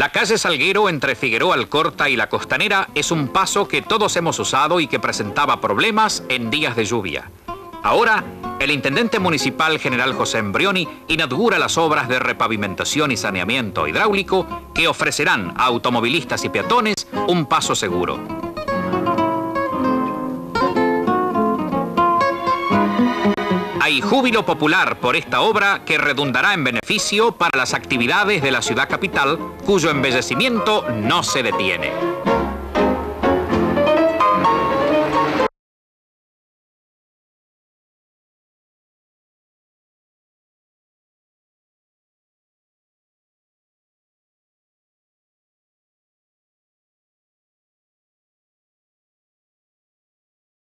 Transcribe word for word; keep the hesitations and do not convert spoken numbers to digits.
La calle Salguero entre Figueroa Alcorta y La Costanera es un paso que todos hemos usado y que presentaba problemas en días de lluvia. Ahora, el intendente municipal general José Embrioni inaugura las obras de repavimentación y saneamiento hidráulico que ofrecerán a automovilistas y peatones un paso seguro. Hay júbilo popular por esta obra que redundará en beneficio para las actividades de la ciudad capital, cuyo embellecimiento no se detiene.